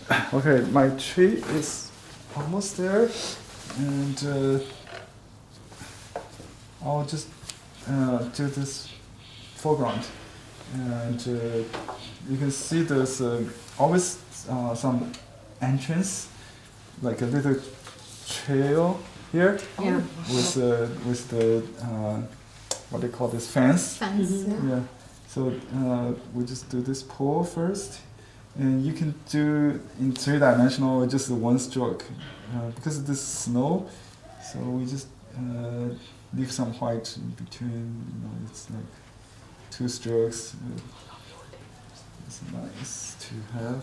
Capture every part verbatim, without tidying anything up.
Okay, my tree is almost there, and uh, I'll just uh, do this foreground, and uh, you can see there's uh, always uh, some entrance, like a little trail here, yeah. with uh, with the uh, what they call this fence. Fence. Mm-hmm. Yeah. So uh, we just do this pole first, and you can do in three-dimensional or just one stroke, uh, because of this snow. So we just uh, leave some white in between. You know, it's like two strokes. Uh, it's nice to have.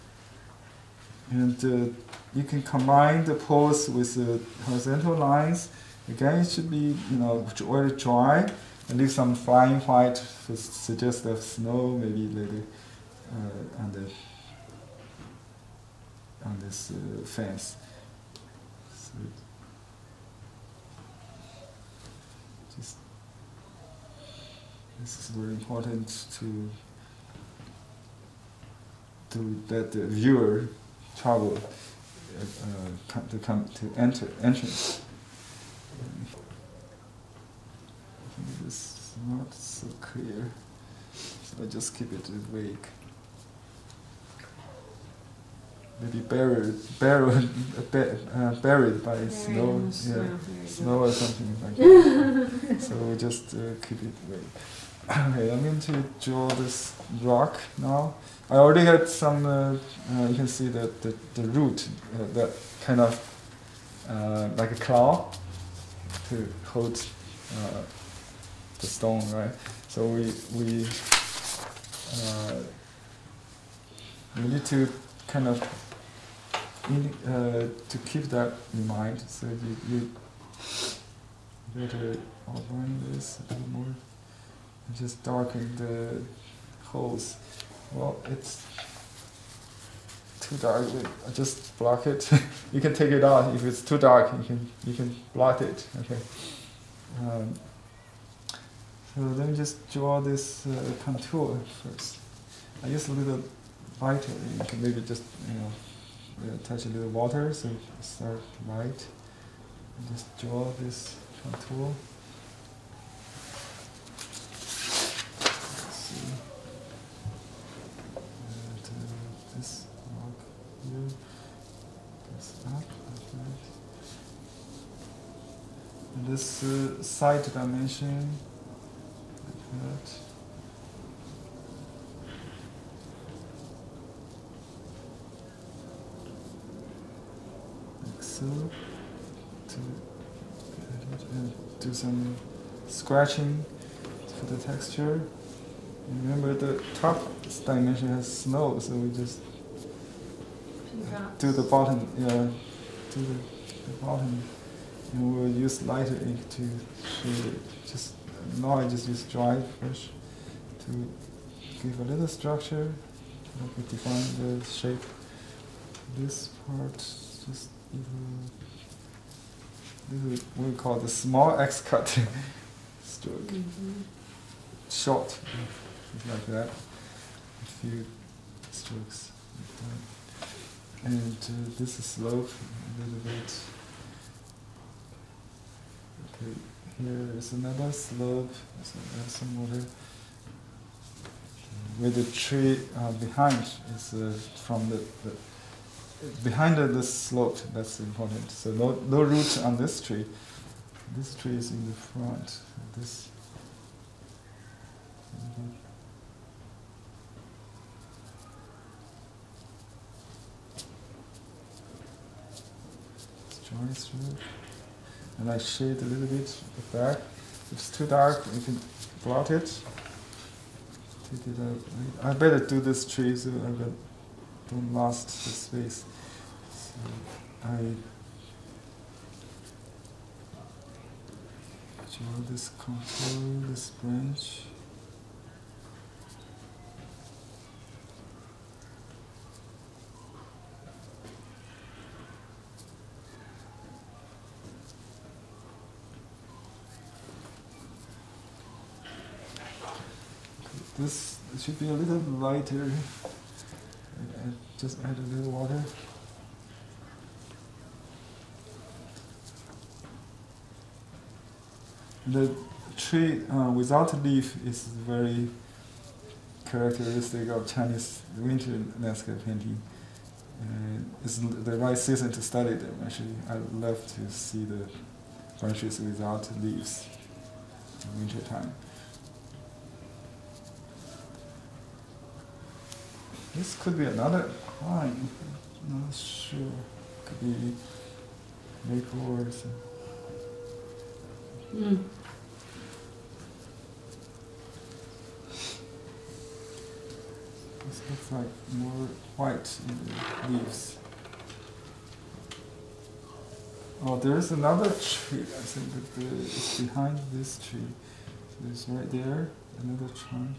And uh, you can combine the poles with the horizontal lines. Again, it should be, you know, very dry, and leave some flying white for suggestive snow, maybe later uh, on the on this uh, fence. So just this is very important to to let the viewer travel uh, come to come to enter entrance. I think this is not so clear, so I just keep it vague. Maybe buried, buried, uh, buried by snow, yeah, snow or something like that. So we just uh, keep it vague. Okay, I'm going to draw this rock now. I already had some, uh, uh, you can see that the, the root, uh, that kind of uh, like a claw to hold uh, the stone, right? So we we uh, we need to kind of in, uh, to keep that in mind. So you you better outline this a little more and just darken the holes. Well, it's too dark. I just block it. You can take it out if it's too dark. You can you can block it. Okay. Um, so let me just draw this uh, contour first. I use a little lighter. You can maybe just you know uh, touch a little water so start light. And just draw this contour. Let's see. This rock here goes up like that. And this uh, side dimension, like that. Like so. To and do some scratching for the texture. Remember the top dimension has snow, so we just do the bottom, yeah, do the, the bottom, and we'll use lighter ink to shade it. Just now I just use dry brush to give a little structure, like define the shape. This part just give a little, what we call the small X cut stroke, mm-hmm. Short. Like that, a few strokes like that. And uh, this is slope a little bit. Okay, here is another slope. So add some water. With the tree uh, behind is uh, from the, the behind the, the slope. That's important. So no no root on this tree. This tree is in the front. This. Mm-hmm. Dry stroke, and I shade a little bit the back. If it's too dark, you can blot it. Take it out. I better do this tree so I don't lost the space. So I draw this contour, this branch. This should be a little lighter. I just add a little water. The tree uh, without leaf is very characteristic of Chinese winter landscape painting. Uh, it's the right season to study them. Actually, I love to see the branches without leaves in winter time. This could be another pine. Not sure. Could be maple or something. Mm. This looks like more white in the leaves. Oh, there is another tree. I think that the, it's behind this tree. So there's right there another trunk,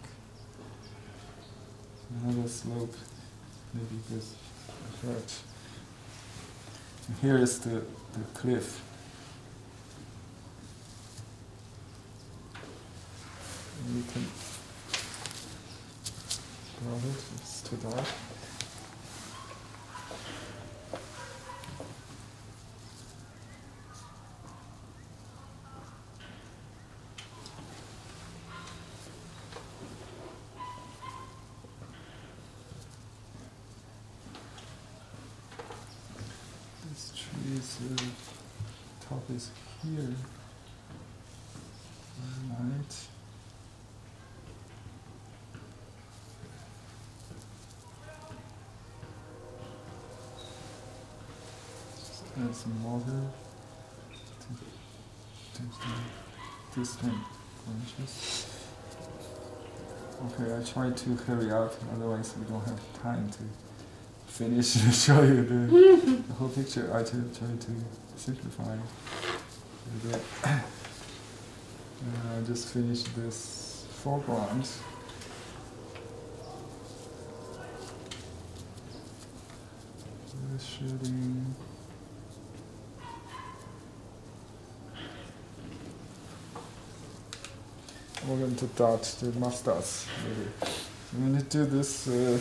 another slope. Maybe this effect. And here is the, the cliff. And you can grab it. It's too dark. This tree's uh, top is here. Right. Add some water to, to the distant branches. Okay, I try to hurry up, otherwise we don't have time to finish and show you the, the whole picture. I try, try to simplify a bit. Uh, I just finished this foreground. The shading. We're going to dot the mustache. Maybe. I'm going to do this uh,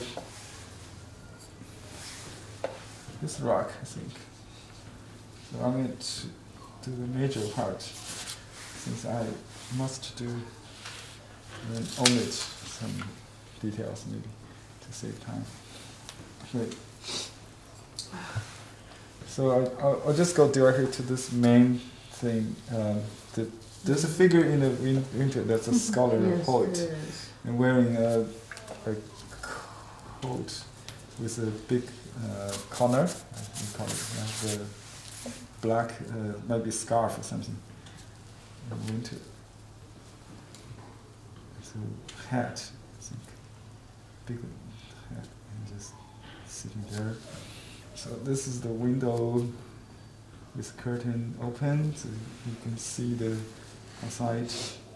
this rock, I think. So I'm going to do the major part, since I must do and omit some details maybe to save time. Okay. So I, I'll, I'll just go directly to this main thing. Um, the, there's a figure in the win winter that's a scholar, a Yes, poet, yes. and wearing a, a coat with a big uh, collar, I call it, like the black, uh, maybe scarf or something, in winter. So hat, I think, big hat, and just sitting there. So this is the window with curtain open, so you can see the outside.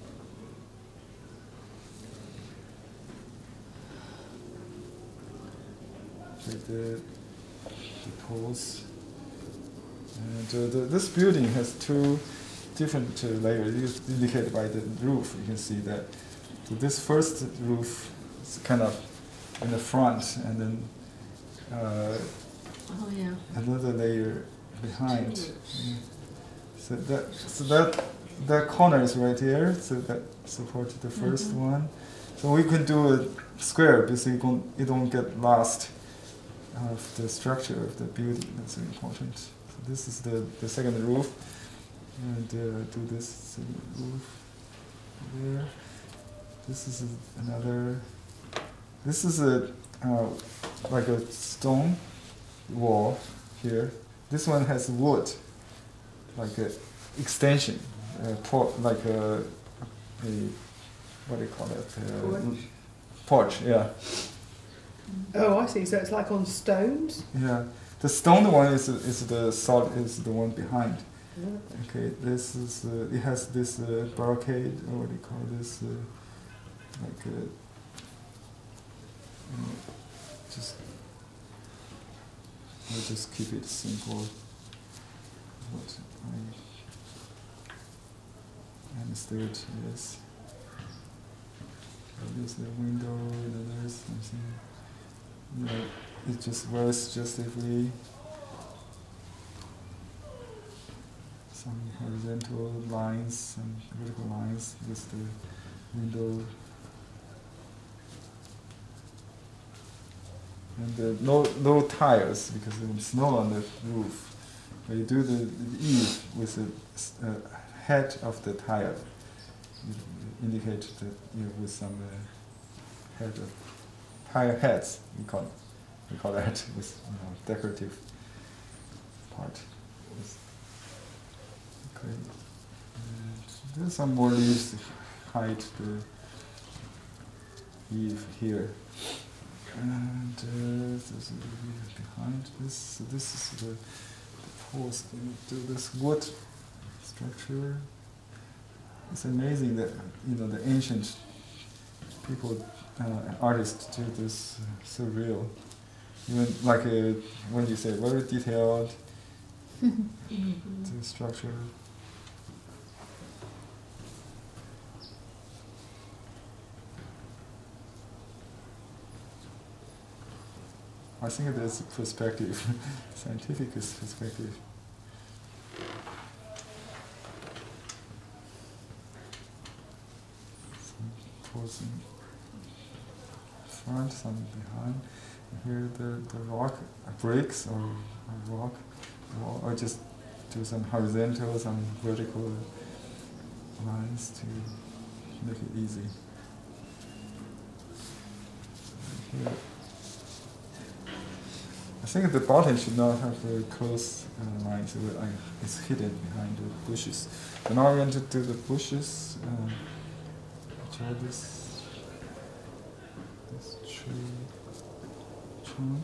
With the, the poles. And uh, the, this building has two different uh, layers, it's indicated by the roof. You can see that. So this first roof is kind of in the front, and then uh, Oh yeah. another layer behind. Yeah. So that so that that corner is right here, so that supports the first Mm-hmm. one. So we can do a square because you don't you don't get lost of the structure of the building. That's very important. So this is the the second roof, and uh, do this second roof there. This is a, another. This is a uh, like a stone wall here. This one has wood, like a extension, uh, por like a, a what do you call it? Uh, Porch. Porch, yeah. Oh, I see. So it's like on stones. Yeah. The stone one is is the solid is the one behind. Yeah. Okay. This is uh, it has this uh, barricade, or what do you call this? Uh, like a, you know, just. I'll just keep it simple. What I understood is there's the window, and there's something. You know, it just very suggestively. Some horizontal lines, some vertical lines with the window. And uh, no no tires because there's snow on the roof. When you do the, the eave with the uh, head of the tire, you indicate that you know, with some uh, head of tire heads. We call it, we call that with you know, decorative part. Okay. And there's some more leaves to hide the eave here. And uh, there's a leaf behind this. So this is the, the post into this wood structure. It's amazing that you know the ancient people, uh, artists do this uh, so real. Even like a, when you say very detailed the structure. I think there's perspective, scientific perspective. Some pose in front, some behind. Here the, the rock breaks or, or rock, or just do some horizontal, some vertical lines to make it easy. Here. I think the bottom should not have very close uh, lines, so that it's hidden behind the bushes. So now I'm going to do the bushes, uh, which are this, this tree trunk.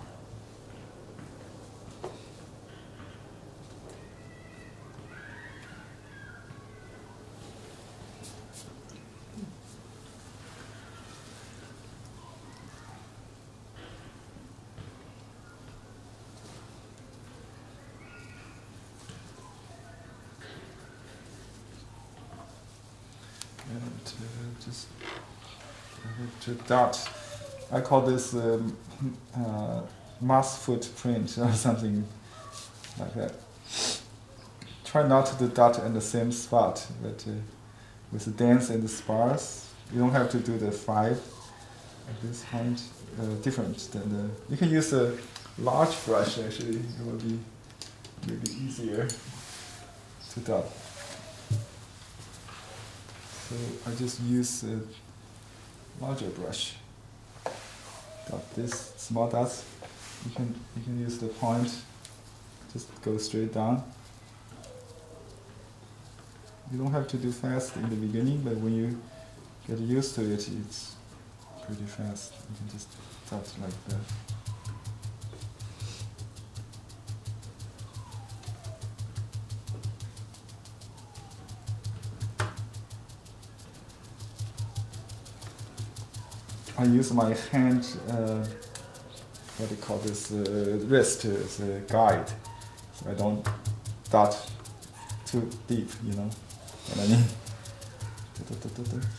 And uh, just to dot. I call this um, uh, mass footprint or something like that. Try not to dot in the same spot, but uh, with the dense and the sparse, you don't have to do the five at this point. Uh, different than the. You can use a large brush actually. It will be maybe easier to dot. So I just use a larger brush. Got this small dots. You can you can use the point. Just go straight down. You don't have to do fast in the beginning, but when you get used to it, it's pretty fast. You can just dot like that. I use my hand, uh, what do you call this, uh, wrist as a guide. So I don't dot too deep, you know what I mean? Da, da, da, da, da.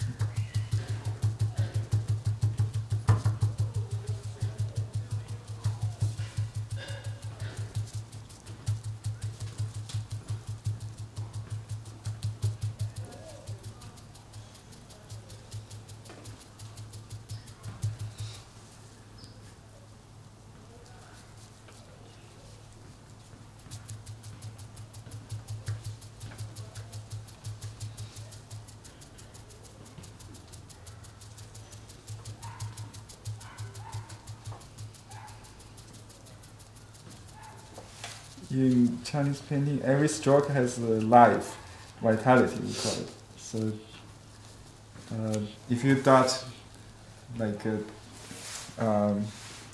In Chinese painting, every stroke has a life, vitality, we call it. So, uh, if you dot like a, um,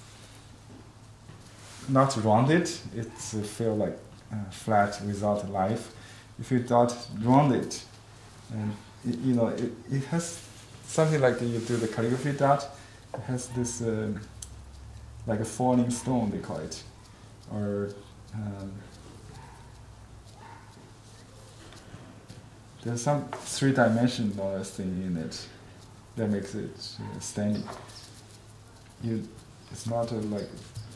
not rounded, it uh, feel like uh, flat without life. If you dot rounded, and it, you know it, it has something like you do the calligraphy dot. It has this uh, like a falling stone, they call it, or Um, there's some three-dimensional thing in it that makes it uh, standing. You, it's not a, like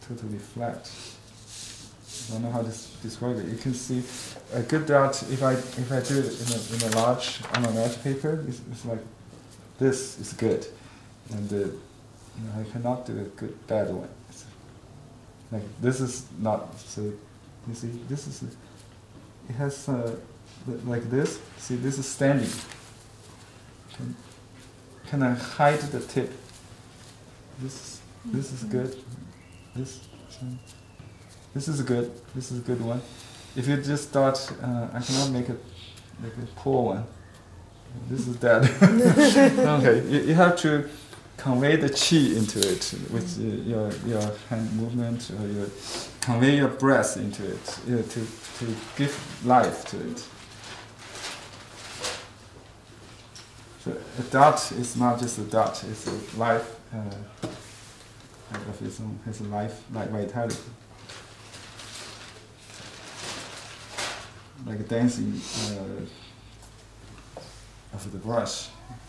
totally flat. I don't know how to describe it. You can see a good dot. If I if I do it in a in a large on a large paper, it's, it's like this is good, and the, you know, I cannot do a good bad one. It's like this is not. So you see, this is it has uh, like this. See, this is standing. Can, can I hide the tip? This this is good. This. So, This is good. This is a good one. If you just start, uh, I cannot make a like a poor one. This is dead. Okay, you, you have to convey the qi into it with uh, your your hand movement, or your convey your breath into it, you know, to to give life to it. So a dot is not just a dot; it's a life uh, of its own. Has a life, like vitality. Like dancing uh, of the brush.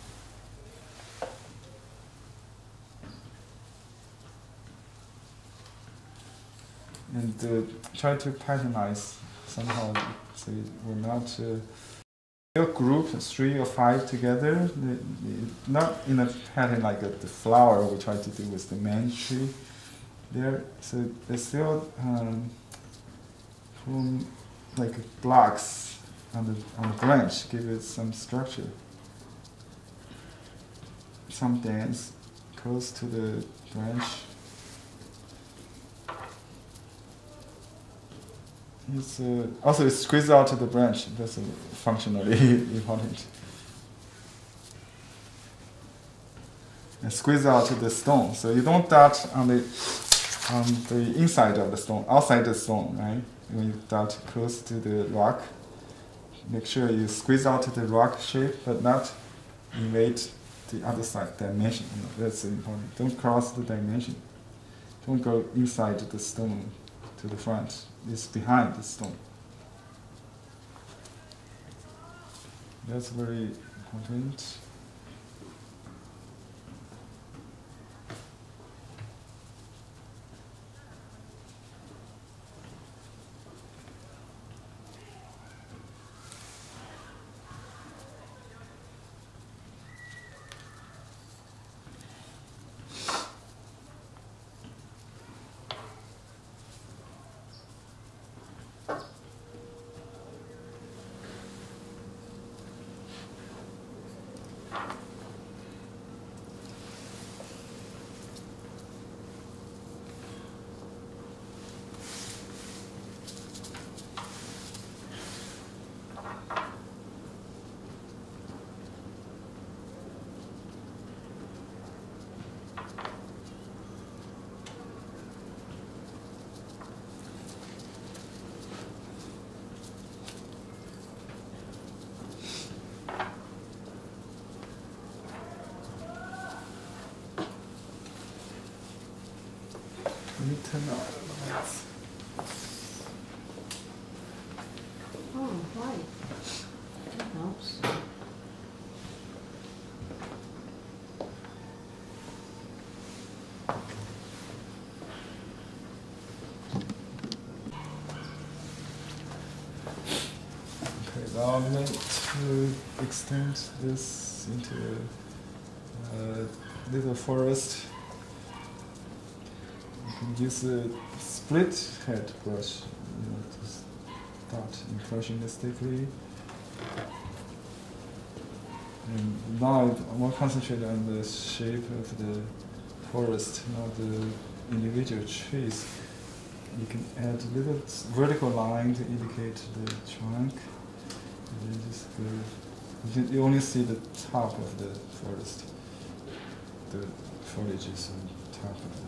And uh, try to patternize somehow, so it will not uh, your group three or five together, the, the, not in a pattern like a, the flower we try to do with the main tree there. So they still um, from like blocks on the on the branch, give it some structure. Some dance close to the branch. It's uh, also it squeeze out the branch. That's uh, functionally important. And squeeze out the stone. So you don't dot on the on the inside of the stone, outside the stone, right? When you dot close to the rock, make sure you squeeze out the rock shape, but not invade the other side dimension. You know, that's important. Don't cross the dimension. Don't go inside the stone to the front. It's behind the stone. That's very important. Let me turn on the lights. Oh, right. That helps. Okay, now I'm going to extend this into a little forest. You can use a split head brush, you know, to start impressionistically. And now I more concentrate on the shape of the forest, not the individual trees. You can add a little vertical line to indicate the trunk. And then just go, you, can, you only see the top of the forest. The foliage is on top of the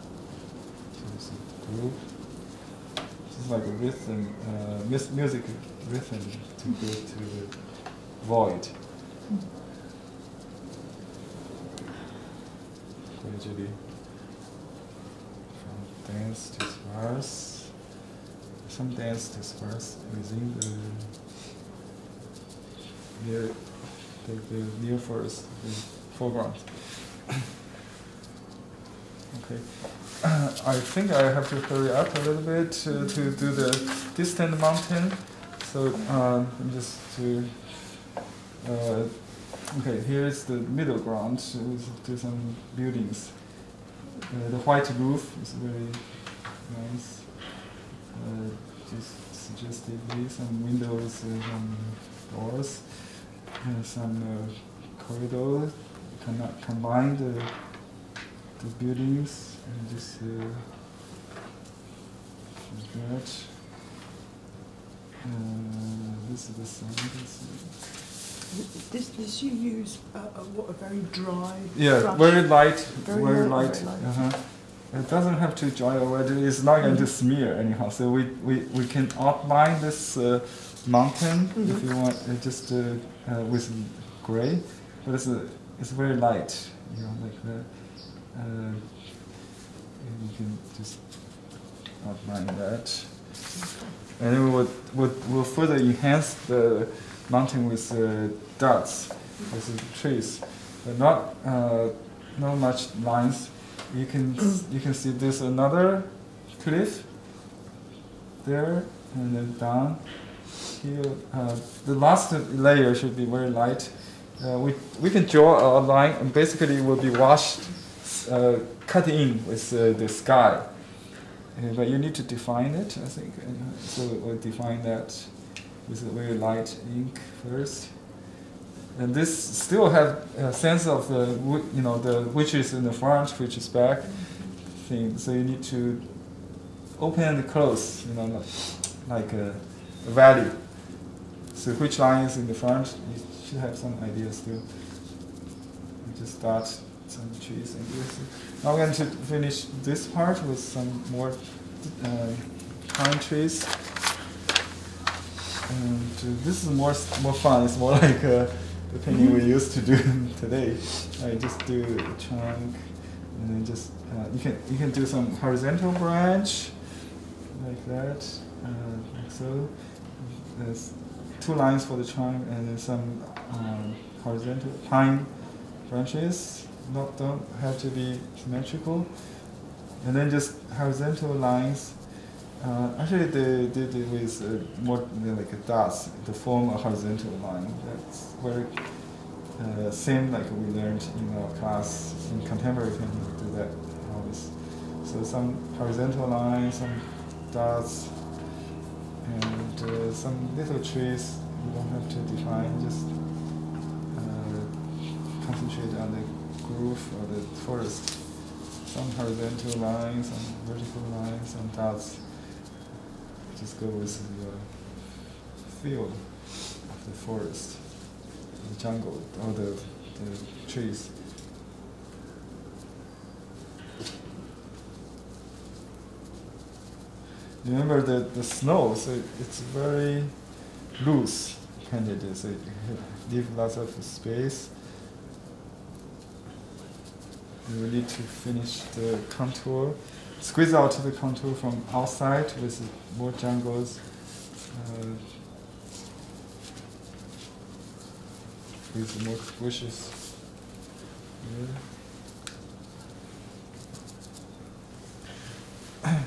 groove. This is like a rhythm, uh, music rhythm to go to the void. Gradually, from dance to sparse, some dance to sparse within the near, the, the near forest, the foreground. Okay. I think I have to hurry up a little bit to, to do the distant mountain. So um, just to uh, okay, here is the middle ground to, to some buildings. Uh, the white roof is very nice. Uh, just suggestively, some windows, uh, some doors, and some uh, corridor. Cannot combine the the buildings and just uh, that. Uh, this is the sun. This, this you use uh, uh, what a very dry. Yeah, brush. very light, Very very, light, light. very light. Uh-huh. It doesn't have to dry already. It's not going to smear anyhow. So we, we, we can outline this uh, mountain Mm-hmm. if you want, uh, just uh, uh, with gray, but it's a, it's very light, you know, like that. Uh, and you can just outline that, and then we would, would will further enhance the mountain with uh, dots, with the trees, but not uh, not much lines. You can you can see there's another cliff there, and then down here. Uh, the last layer should be very light. Uh, we we can draw a line, and basically it will be washed, uh, cut in with uh, the sky. Uh, but you need to define it, I think. Uh, so we'll define that with a very light ink first. And this still have a sense of the, you know, the which is in the front, which is back thing. So you need to open and close, you know, like, like a, a valley. So which line is in the front? You should have some idea still. You just start some trees and this. Now we're going to finish this part with some more uh, pine trees. And uh, this is more more fun. It's more like uh, the painting we used to do today. I just do a trunk, and then just uh, you can you can do some horizontal branch like that, uh, like so. There's two lines for the trunk, and then some um, horizontal pine branches. Not don't have to be symmetrical, and then just horizontal lines. Uh, actually, they did it with uh, more like a dots to form a horizontal line. That's very uh, same like we learned in our class in contemporary painting. We do that always. So some horizontal lines, some dots, and uh, some little trees. You don't have to define. Just uh, concentrate on the groove or the forest. Some horizontal lines, some vertical lines, some dots. Just go with the feel of the forest, the jungle, or the, the trees. Remember the, the snow, so it's very loose painted, so you leave lots of space. You need to finish the contour. Squeeze out the contour from outside with more jungles. Uh, with more bushes. Yeah.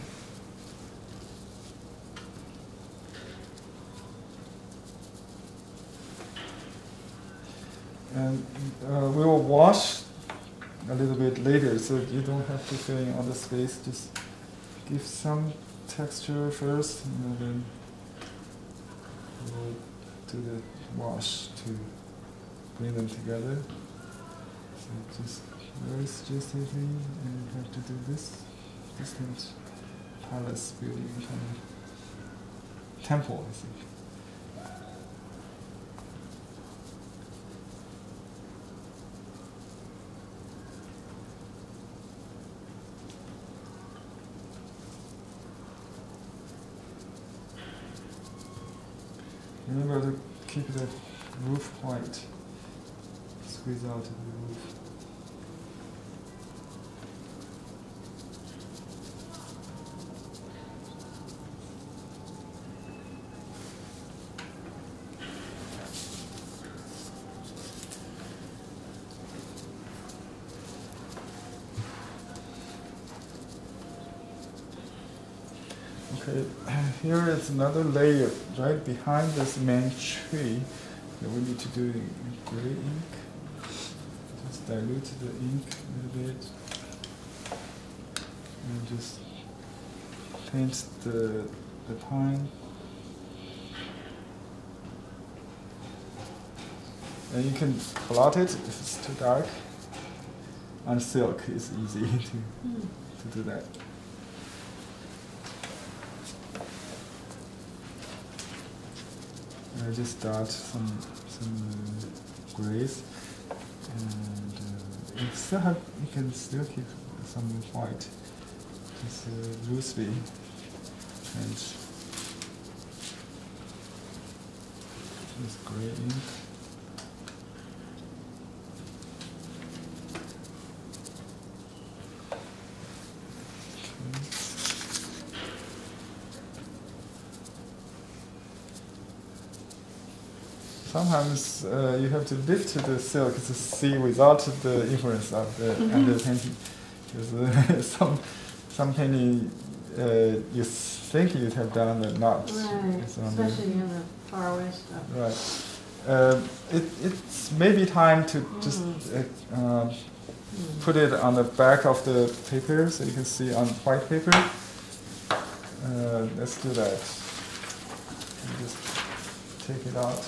And uh, we will wash a little bit later, so you don't have to fill in all the space. Just give some texture first, and then we'll do the wash to bring them together. So just very suggestively, and you have to do this distant palace building kind of temple, I think. Remember to keep the roof white. Squeeze out the roof. Okay, here is another layer right behind this main tree that we need to do in gray ink. Just dilute the ink a little bit and just paint the, the pine. And you can blot it if it's too dark. On silk, it's easy to, mm. to do that. I just start some some uh, grays, and uh, you still have you can still keep some white, just uh, loosely, and just gray ink. Sometimes uh, you have to lift the silk to see without the influence of the mm-hmm. under painting. Because uh, some some painting uh, you think you have done but not. Right, especially in the far away stuff. Right. Uh, it, it's maybe time to mm. just uh, uh, mm. put it on the back of the paper so you can see on white paper. Uh, let's do that. And just take it out.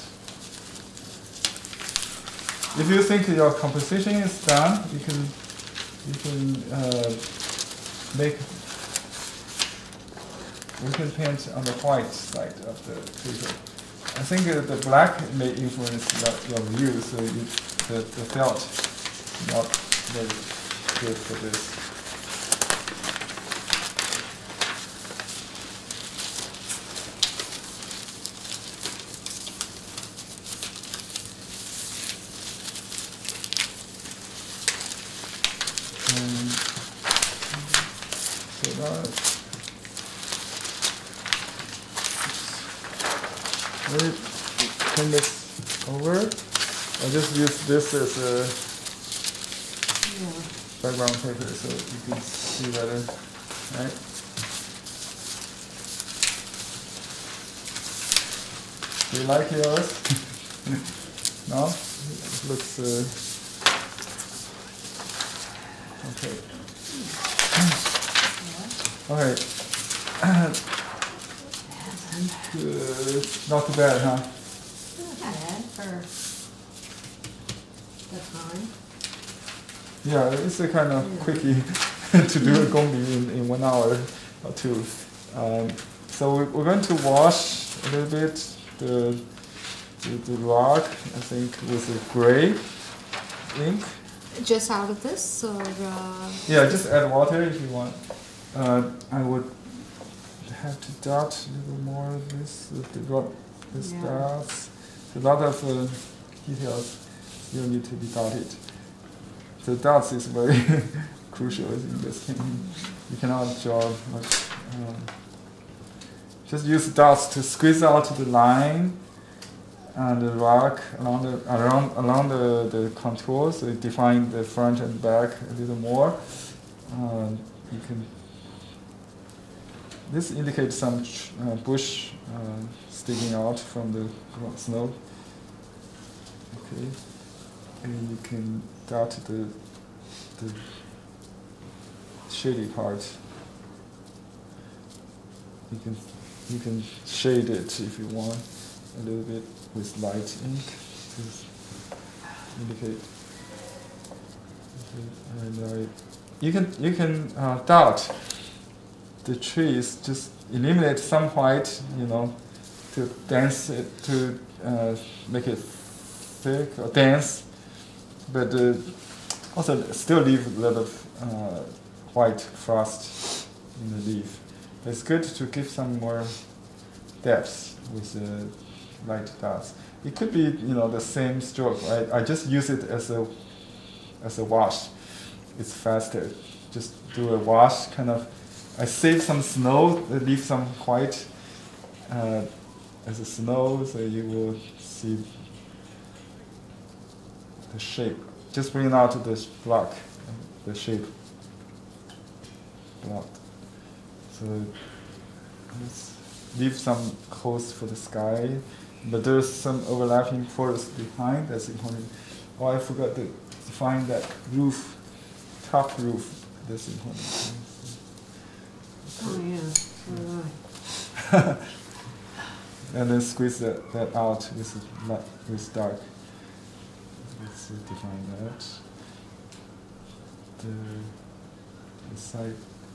If you think your composition is done, you can you can uh, make we can paint on the white side of the paper. I think uh, the black may influence your, your view, so you, the the felt is not very good for this. Let me turn this over. I just use this as a yeah. background paper so you can see better, right? Do you like yours? No? It looks uh, okay. Okay. Good. Not too bad, huh? Not bad for the time. Yeah, it's a kind of yeah. quickie to do a gombi in, in one hour or two. Um, so we're, we're going to wash a little bit the the, the rock, I think, with a gray ink. Just out of this, or uh, yeah, just add water if you want. Uh, I would have to dot a little more of this, with the dot, this yeah. dots. A lot of uh, details still need to be dotted. The dots is very crucial in this thing. You cannot draw much. Um, just use dots to squeeze out the line and the rock along the around along the, the contour, so you define the front and back a little more. Uh, you can. This indicates some uh, bush uh, sticking out from the snow. Okay, and you can dot the the shady part. You can you can shade it if you want a little bit with light ink to indicate. Okay. And uh, you can you can uh, dot the trees, just eliminate some white, you know, to dense it, to uh, make it thick or dense, but uh, also still leave a lot of uh, white frost in the leaf. But it's good to give some more depth with the light dots. It could be, you know, the same stroke. Right? I just use it as a as a wash. It's faster. Just do a wash, kind of. I save some snow, leave some white uh, as a snow, so you will see the shape. Just bring out this block, the shape block. So let's leave some holes for the sky, but there's some overlapping forest behind. That's important. Oh, I forgot to define that roof, top roof. That's important. Oh yeah, so And then squeeze that, that out with light, with dark. Let's define that. The, the side.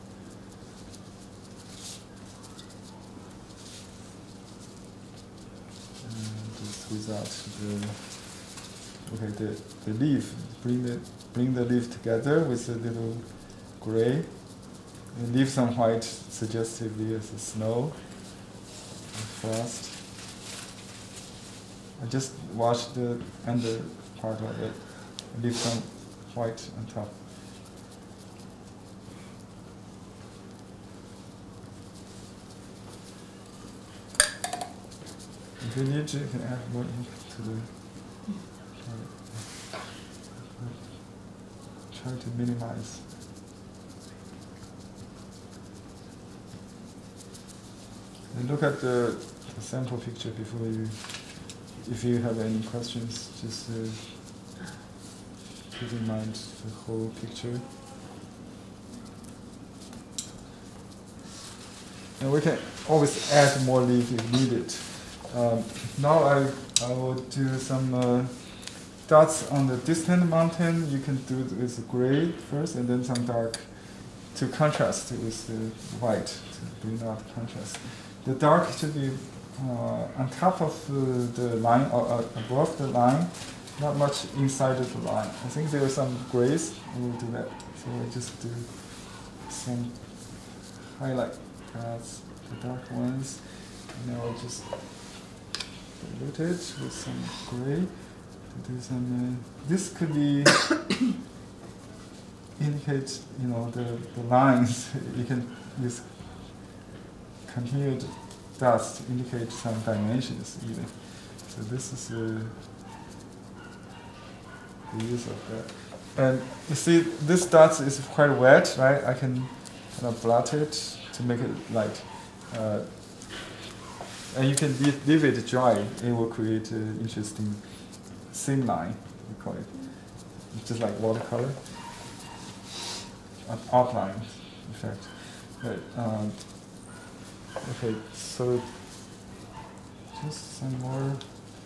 And just squeeze out the. Okay, the, the leaf. Bring the bring the leaf together with a little gray. And leave some white suggestively as a snow. Frost. I just wash the under part of it, leave some white on top. If you need to, you can add more ink to the. Try to minimize. And look at the, the sample picture before you, if you have any questions, just uh, keep in mind the whole picture. And we can always add more leaf if needed. Um, now I, I will do some uh, dots on the distant mountain. You can do it with gray first and then some dark to contrast with the white, to bring out contrast. The dark should be uh, on top of uh, the line or uh, above the line, not much inside of the line. I think there are some grays, we will do that. So I just do some highlight dots, the dark ones, and then I'll just dilute it with some gray to do some. Uh, this could be indicate, you know, the, the lines. You can use continued dots to indicate some dimensions even. So this is uh, the use of that. And you see, this dot is quite wet, right? I can kind of blot it to make it light. Uh, and you can leave, leave it dry. It will create an interesting thin line, we call it. It's just like watercolor. An outline effect. Right. Um, okay, so just some more.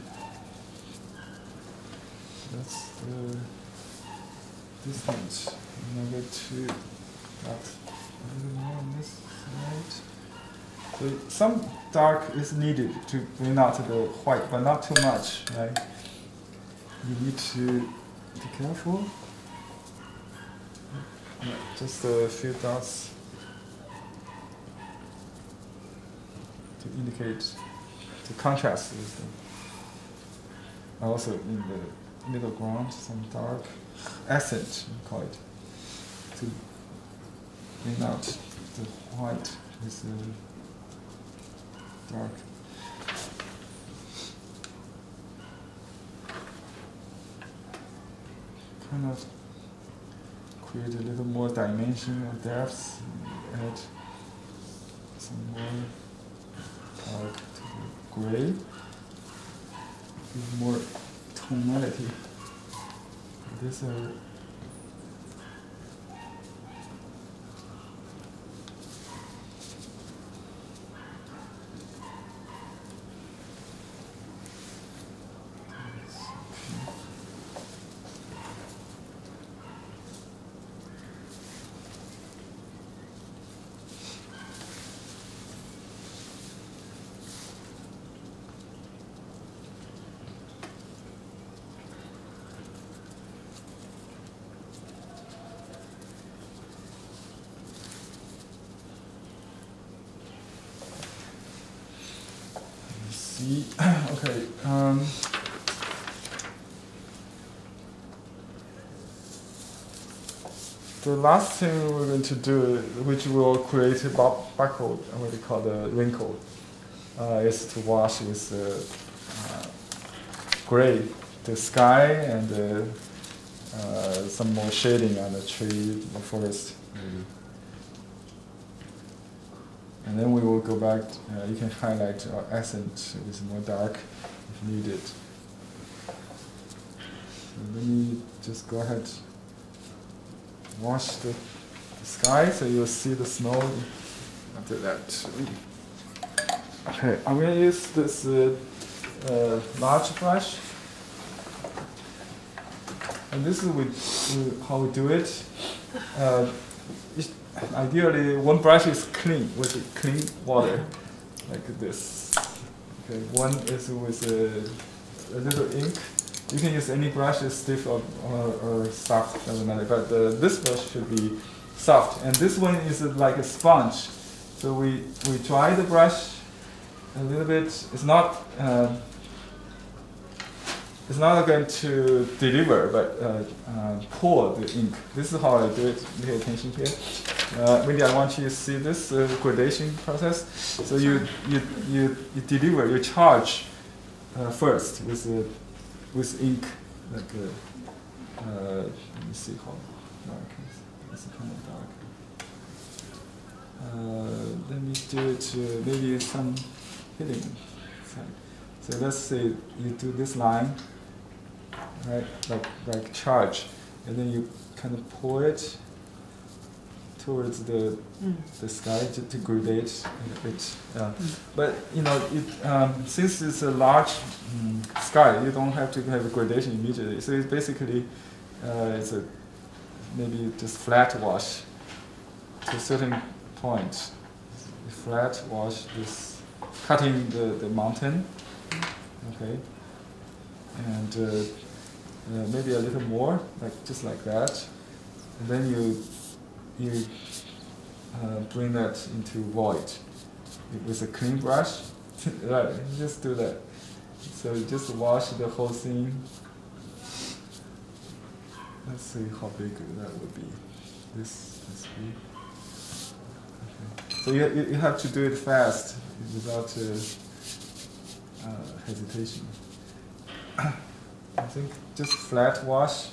That's the distance. And I get to that a little more on this side. So some dark is needed to bring out the white, but not too much, right? You need to be careful. Yeah, just a few dots to indicate, to contrast with them. Also in the middle ground, some dark accent, we call it, to bring out the white with the dark. Kind of create a little more dimension or depth, add some more dark to the gray, give more tonality. These are see. Okay. Um, the last thing we're going to do, which will create a buckle, what we call the wrinkle, uh, is to wash with uh, uh, gray, the sky and uh, uh, some more shading on the tree, the forest, maybe. And then we will go back, uh, you can highlight our accent with more dark if needed. So let me just go ahead, wash the, the sky so you'll see the snow after that. Okay, I'm going to use this uh, uh, large brush. And this is we, we, how we do it. Uh, Ideally, one brush is clean, with clean water, like this. Okay, one is with a, a little ink. You can use any brush, it's stiff or, or, or soft, doesn't matter. But uh, this brush should be soft. And this one is like a sponge. So we, we dry the brush a little bit. It's not, uh, it's not going to deliver, but uh, uh, pour the ink. This is how I do it. Pay attention here. Uh, maybe I want you to see this uh, gradation process. So you you you, you deliver, you charge uh, first with uh, with ink, like uh, uh, let me see how dark is. It's kind of dark. Uh, let me do it uh, maybe some hidden side. So let's say you do this line, right? Like like charge, and then you kind of pour it towards the mm. the sky to, to gradate a bit. Uh, mm. But you know, it, um, since it's a large um, sky, you don't have to have a gradation immediately. So it's basically uh, it's a maybe just flat wash to a certain point. Flat wash is cutting the, the mountain, okay, and uh, uh, maybe a little more, like just like that, and then you. You uh, bring that into void with a clean brush. Right, just do that. So just wash the whole thing. Let's see how big that would be. This is big. Okay. So you, you you have to do it fast without uh, uh, hesitation. I think just flat wash.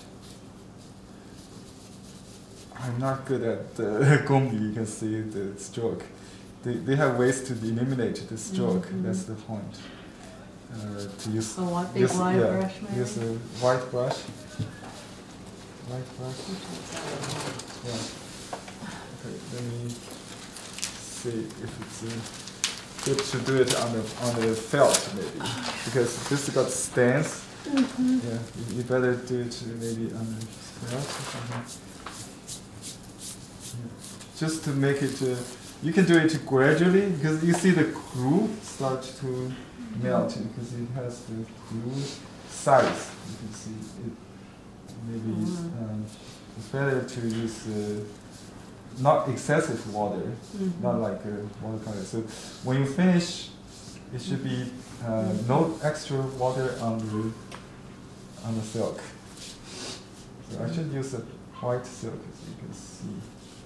I'm not good at the gombi, you can see the stroke. They, they have ways to eliminate the stroke, mm-hmm. That's the point. Uh, to use a white, big use, white yeah, brush maybe? Use a white brush. White brush. Yeah. Okay, let me see if it's uh, good to do it on the on the felt maybe. Because this got stains. Mm-hmm. Yeah, you, you better do it maybe on the felt or something. Just to make it, uh, you can do it gradually because you see the glue start to melt because it has the glue size. You can see it. Maybe um, it's better to use uh, not excessive water, mm-hmm. not like uh, watercolor. So when you finish, it should be uh, no extra water on the on the silk. So I should use a white silk so you can see.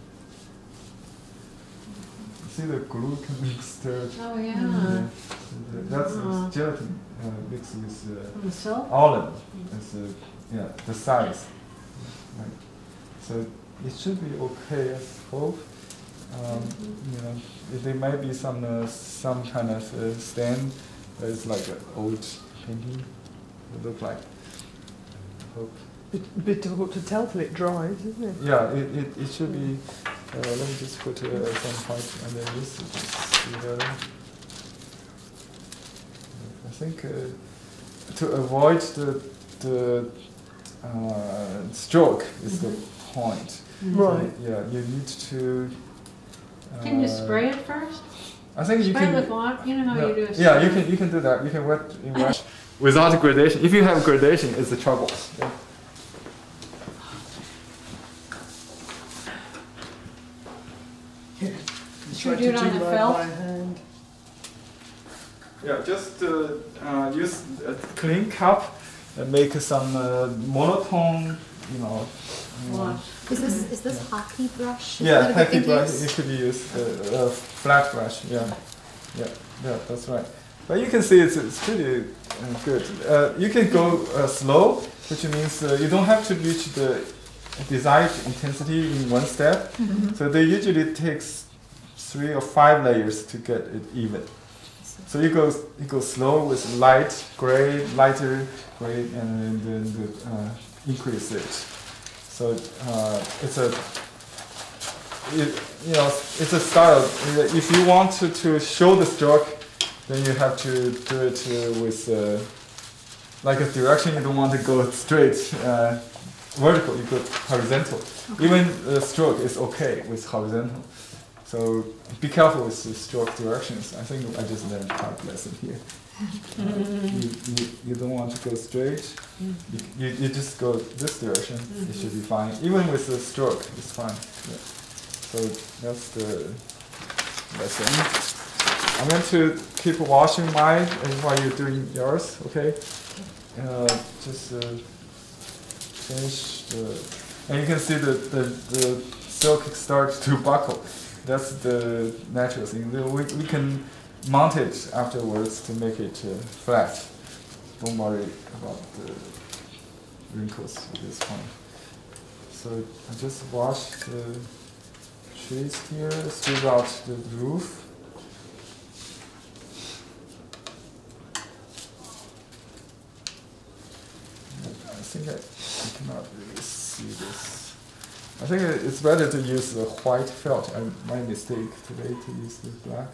See the glue can be stirred. Oh yeah. yeah. That's uh, gelatin uh, mixed with uh, almond. That's uh, yeah the size. Right. So it should be okay. I hope. Um, mm-hmm. You know, there might be some uh, some kind of uh, stain. It's like an old painting. It look like. I hope. Bit, bit difficult to tell till it dries, isn't it? Yeah, it, it, it should be. Uh, let me just put uh, some white under this. Uh, I think uh, to avoid the the uh, stroke is mm-hmm. the point. Right. So, yeah, you need to. Uh, can you spray it first? I think you spray can. with water. You know how yeah, you do it. Yeah, you can. You can do that. You can wet in wash without gradation. If you have gradation, it's the trouble. Yeah. Yeah. Should we do it on the felt? Yeah, just uh, uh, use a clean cup and make some uh, monotone, you know. What? Is this is this yeah. hockey brush? Is yeah, hockey brush. Use? It could be used uh, a flat brush. Yeah, yeah, yeah. That's right. But you can see it's it's pretty uh, good. Uh, you can go uh, slow, which means uh, you don't have to reach the desired intensity in one step. Mm-hmm. So they usually takes three or five layers to get it even. So you go you go slow with light gray, lighter gray, and then uh, increase it. So uh, it's a it, you know it's a style. If you want to, to show the stroke, then you have to do it uh, with uh, like a direction. You don't want to go straight uh, vertical. You go horizontal. Okay. Even the stroke is okay with horizontal. So be careful with the stroke directions. I think I just learned a hard lesson here. you, you, you don't want to go straight. You, you, you just go this direction. Mm-hmm. It should be fine. Even with the stroke, it's fine. Yeah. So that's the lesson. I'm going to keep washing mine while you're doing yours. Okay. Uh, just uh, finish the, and you can see the the, the silk starts to buckle. That's the natural thing. We, we can mount it afterwards to make it uh, flat. Don't worry about the wrinkles at this point. So I just wash the trees here, squeeze out the roof. I think I, I cannot really see this. I think it's better to use the white felt. I, my mistake today to use the black.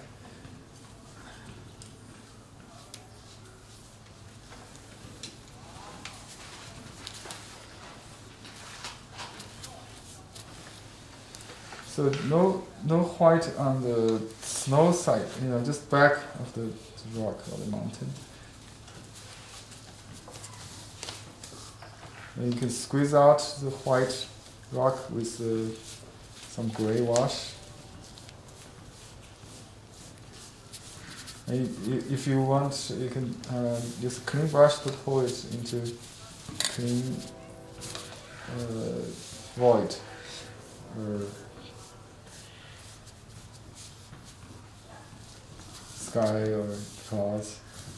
So no no white on the snow side, you know, just back of the, the rock or the mountain. And you can squeeze out the white rock with uh, some gray wash. And you, if you want, you can uh, use a clean brush to pull it into clean uh, void or sky or clouds.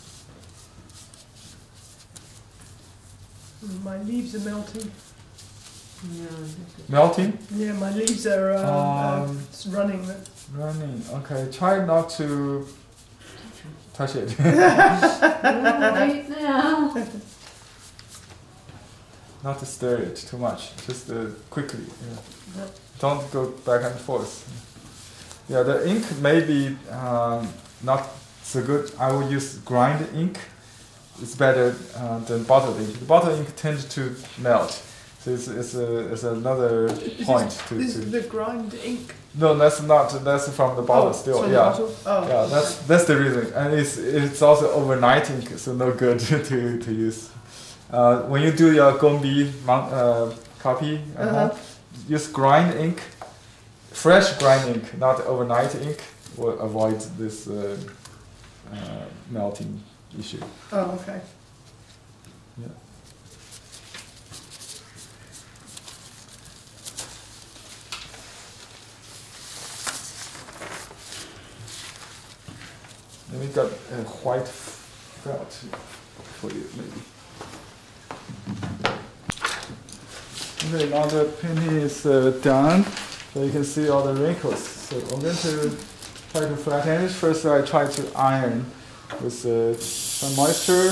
My leaves are melting. Yeah. Melting? Yeah, my leaves are um, Um, uh, it's running. Running. Okay, try not to touch it. Oh, wait now. Not to stir it too much. Just uh, quickly. Yeah. Yep. Don't go back and forth. Yeah, the ink may be um, not so good. I will use grind ink. It's better uh, than bottled ink. The bottled ink tends to melt. So it's, it's, a, it's another point This, to, this to. is the grind ink. No, that's not. That's from the bottle Oh, still. from Yeah, the bottle? Oh. yeah. That's that's the reason, and it's it's also overnight ink, so no good to to use. Uh, when you do your Gombi mount, uh, copy, uh-huh, Uh-huh. use grind ink, fresh grind ink, not overnight ink, will avoid this uh, uh, melting issue. Oh, okay. Yeah. Then we got a white felt for you, maybe. Okay, now the painting is uh, done, so you can see all the wrinkles. So I'm going to try to flatten it. First, I try to iron with uh, some moisture.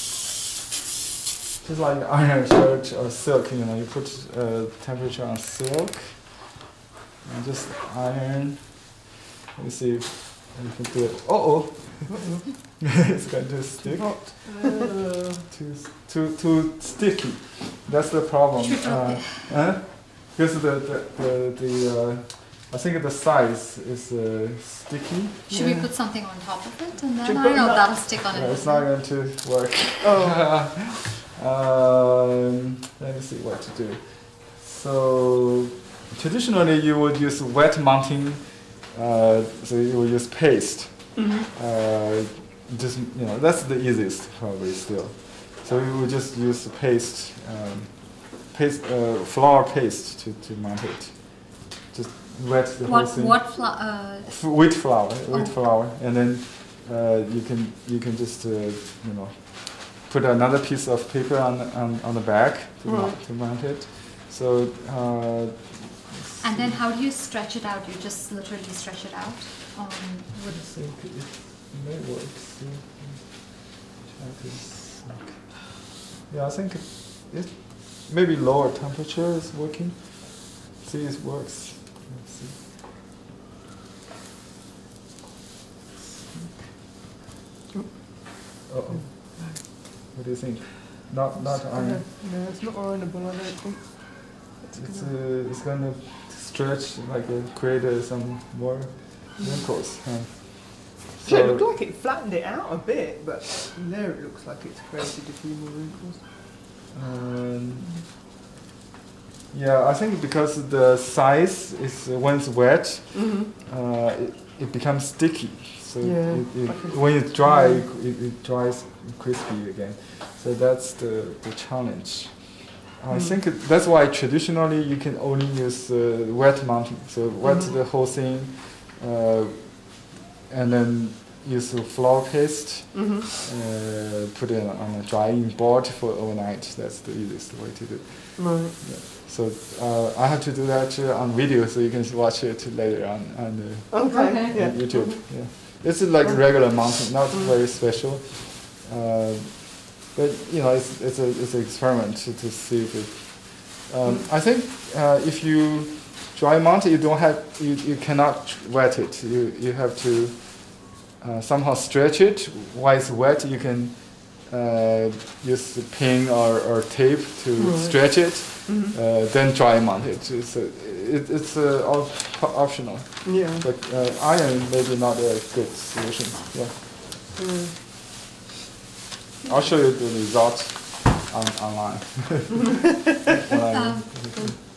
Just like iron shirt or silk, you know, you put uh, temperature on silk and just iron. Let me see if you can do it. Uh oh! It's going to stick. Uh, too, too, too sticky. That's the problem. Uh, uh, because the the the, the uh, I think the size is uh, sticky. Should yeah. we put something on top of it and then Should I put don't know nut- that'll stick on Yeah, it. it's not going to work. oh. um, let me see what to do. So traditionally, you would use wet mounting. Uh, so you will use paste. Mm-hmm. Uh, just you know, that's the easiest probably still. So you will just use the paste, um, paste, uh, flour paste to, to mount it. Just wet the whole What thing. what fla- uh, F- wheat flour, wheat Oh. flour, and then uh, you can you can just uh, you know put another piece of paper on on, on the back to, Right. mount, to mount it. So uh, And then how do you stretch it out? You just literally stretch it out? Um, I with think it may work. So try to sync. Yeah, I think it, it maybe lower temperature is working. See, it works. Let's see. Uh oh. What do you think? Not not iron. No, no, it's not ironable, I don't think. It's, It's gonna, uh, it's gonna stretch like uh, create uh, some more wrinkles. Huh? yeah, it looked like it flattened it out a bit, but there it looks like it's created a few more wrinkles. Um, yeah, I think because the size is uh, when it's wet, Mm-hmm. uh, it, it becomes sticky. So Yeah, it, it, I can when it's dry, see. it, it dries crispy again. So that's the, the challenge. I Mm. think it- that's why traditionally you can only use uh, wet mounting. So wet Mhm. the whole thing, uh, and then use the flour paste. Mm-hmm. Uh, put it on a drying board for overnight. That's the easiest way to do it. Right. So uh, I have to do that uh, on video, so you can watch it later on on, uh, Okay. Okay. Yeah. on YouTube. Yeah, this is like regular mounting, not very special. Uh, but you know, it's it's a it's an experiment to, to see if it. Um, I think uh, if you dry mount it, you don't have you, you cannot wet it. You you have to uh, somehow stretch it. While it's wet, you can uh, use the pin or, or tape to Right. stretch it. Mm-hmm. Uh, then dry mount it. It's uh, it, it's uh, op optional, Yeah. but uh, iron maybe not a good solution. Yeah, Yeah. I'll show you the results on online. When I- Um,